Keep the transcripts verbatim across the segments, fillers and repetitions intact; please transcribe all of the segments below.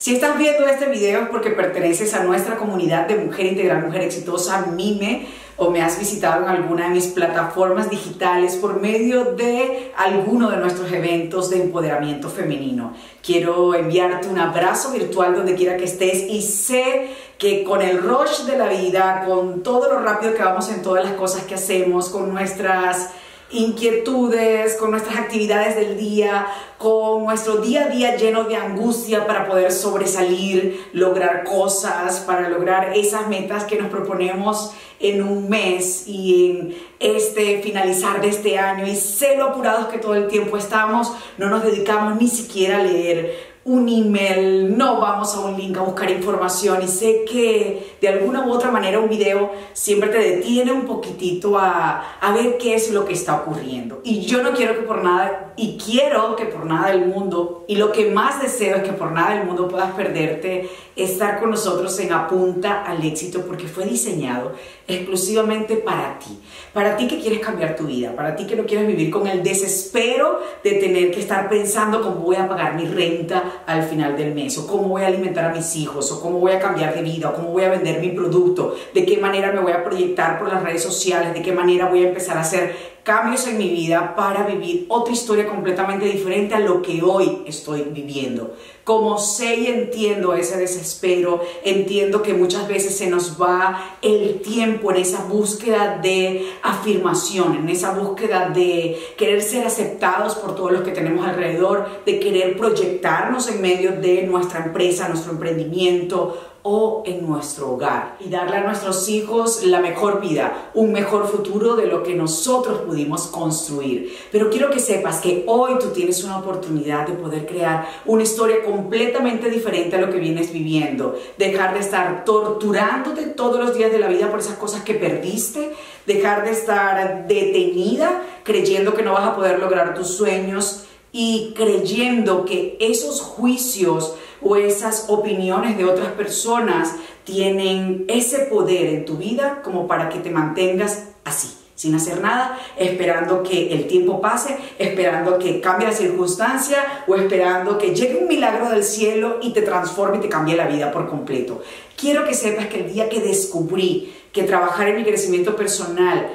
Si estás viendo este video es porque perteneces a nuestra comunidad de Mujer Integral, Mujer Exitosa, MIME, o me has visitado en alguna de mis plataformas digitales por medio de alguno de nuestros eventos de empoderamiento femenino. Quiero enviarte un abrazo virtual donde quiera que estés y sé que con el rush de la vida, con todo lo rápido que vamos en todas las cosas que hacemos, con nuestras inquietudes, con nuestras actividades del día, con nuestro día a día lleno de angustia para poder sobresalir, lograr cosas, para lograr esas metas que nos proponemos en un mes y en este finalizar de este año, y sé lo apurados que todo el tiempo estamos, no nos dedicamos ni siquiera a leer un email, no vamos a un link a buscar información, y sé que de alguna u otra manera un video siempre te detiene un poquitito a, a ver qué es lo que está ocurriendo. Y yo no quiero que por nada, y quiero que por nada del mundo, y lo que más deseo es que por nada del mundo puedas perderte estar con nosotros en Apunta al Éxito, porque fue diseñado exclusivamente para ti, para ti que quieres cambiar tu vida, para ti que no quieres vivir con el desespero de tener que estar pensando cómo voy a pagar mi renta al final del mes, o cómo voy a alimentar a mis hijos, o cómo voy a cambiar de vida, o cómo voy a vender mi producto, de qué manera me voy a proyectar por las redes sociales, de qué manera voy a empezar a hacer cambios en mi vida para vivir otra historia completamente diferente a lo que hoy estoy viviendo. Como sé y entiendo ese desespero, entiendo que muchas veces se nos va el tiempo en esa búsqueda de afirmación, en esa búsqueda de querer ser aceptados por todos los que tenemos alrededor, de querer proyectarnos en medio de nuestra empresa, nuestro emprendimiento o en nuestro hogar, y darle a nuestros hijos la mejor vida, un mejor futuro de lo que nosotros pudimos construir. Pero quiero que sepas que hoy tú tienes una oportunidad de poder crear una historia completamente diferente a lo que vienes viviendo, dejar de estar torturándote todos los días de la vida por esas cosas que perdiste, dejar de estar detenida creyendo que no vas a poder lograr tus sueños y creyendo que esos juicios o esas opiniones de otras personas tienen ese poder en tu vida como para que te mantengas así, sin hacer nada, esperando que el tiempo pase, esperando que cambie la circunstancia o esperando que llegue un milagro del cielo y te transforme y te cambie la vida por completo. Quiero que sepas que el día que descubrí que trabajar en mi crecimiento personal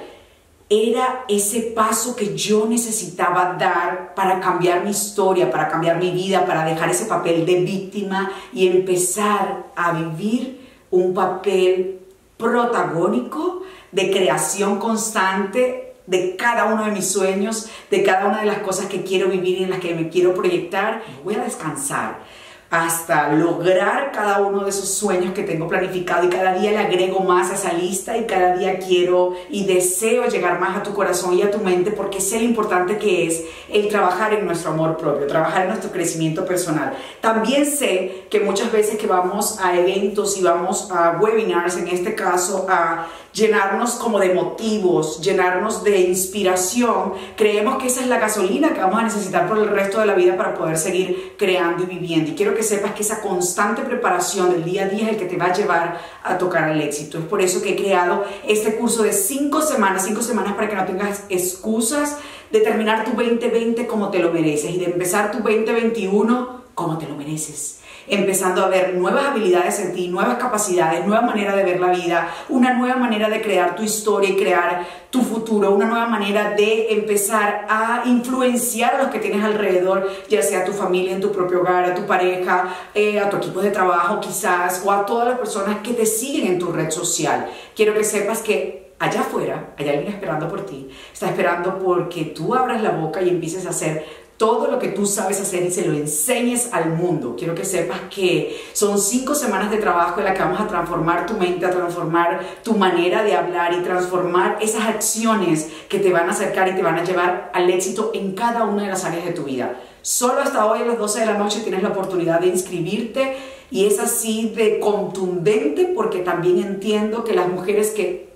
era ese paso que yo necesitaba dar para cambiar mi historia, para cambiar mi vida, para dejar ese papel de víctima y empezar a vivir un papel protagónico de creación constante de cada uno de mis sueños, de cada una de las cosas que quiero vivir y en las que me quiero proyectar. Voy a descansar hasta lograr cada uno de esos sueños que tengo planificado, y cada día le agrego más a esa lista, y cada día quiero y deseo llegar más a tu corazón y a tu mente, porque sé lo importante que es el trabajar en nuestro amor propio, trabajar en nuestro crecimiento personal. También sé que muchas veces que vamos a eventos y vamos a webinars, en este caso a llenarnos como de motivos, llenarnos de inspiración, creemos que esa es la gasolina que vamos a necesitar por el resto de la vida para poder seguir creando y viviendo. Y quiero que sepas que esa constante preparación del día a día es el que te va a llevar a tocar al éxito. Es por eso que he creado este curso de cinco semanas, cinco semanas para que no tengas excusas de terminar tu veinte veinte como te lo mereces y de empezar tu veinte veintiuno como te lo mereces. Empezando a ver nuevas habilidades en ti, nuevas capacidades, nueva manera de ver la vida, una nueva manera de crear tu historia y crear tu futuro, una nueva manera de empezar a influenciar a los que tienes alrededor, ya sea a tu familia, en tu propio hogar, a tu pareja, eh, a tu equipo de trabajo quizás, o a todas las personas que te siguen en tu red social. Quiero que sepas que allá afuera hay alguien esperando por ti, está esperando porque tú abras la boca y empieces a hacer todo lo que tú sabes hacer y se lo enseñes al mundo. Quiero que sepas que son cinco semanas de trabajo en las que vamos a transformar tu mente, a transformar tu manera de hablar y transformar esas acciones que te van a acercar y te van a llevar al éxito en cada una de las áreas de tu vida. Solo hasta hoy a las doce de la noche tienes la oportunidad de inscribirte, y es así de contundente porque también entiendo que las mujeres que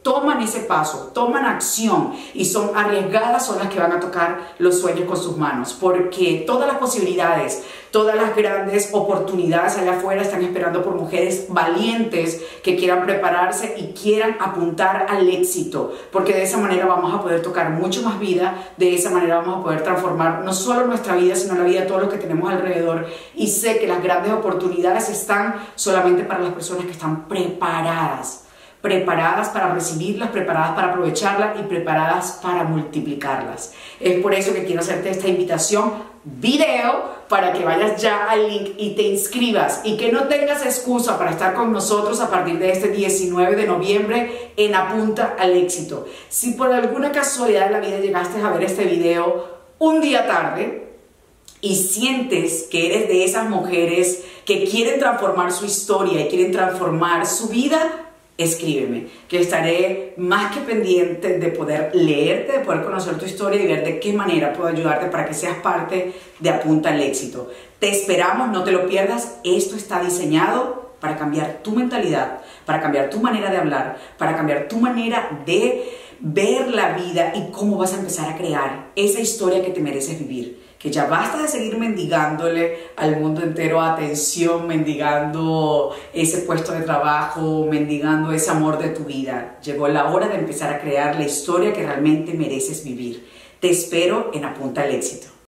toman ese paso, toman acción y son arriesgadas, son las que van a tocar los sueños con sus manos, porque todas las posibilidades, todas las grandes oportunidades allá afuera están esperando por mujeres valientes que quieran prepararse y quieran apuntar al éxito, porque de esa manera vamos a poder tocar mucho más vida, de esa manera vamos a poder transformar no solo nuestra vida, sino la vida de todos los que tenemos alrededor. Y sé que las grandes oportunidades están solamente para las personas que están preparadas. Preparadas para recibirlas, preparadas para aprovecharlas y preparadas para multiplicarlas. Es por eso que quiero hacerte esta invitación video para que vayas ya al link y te inscribas y que no tengas excusa para estar con nosotros a partir de este diecinueve de noviembre en Apunta al Éxito. Si por alguna casualidad de la vida llegaste a ver este video un día tarde y sientes que eres de esas mujeres que quieren transformar su historia y quieren transformar su vida, escríbeme, que estaré más que pendiente de poder leerte, de poder conocer tu historia y ver de qué manera puedo ayudarte para que seas parte de Apunta al Éxito. Te esperamos, no te lo pierdas. Esto está diseñado para cambiar tu mentalidad, para cambiar tu manera de hablar, para cambiar tu manera de ver la vida y cómo vas a empezar a crear esa historia que te mereces vivir. Que ya basta de seguir mendigándole al mundo entero atención, mendigando ese puesto de trabajo, mendigando ese amor de tu vida. Llegó la hora de empezar a crear la historia que realmente mereces vivir. Te espero en Apunta al Éxito.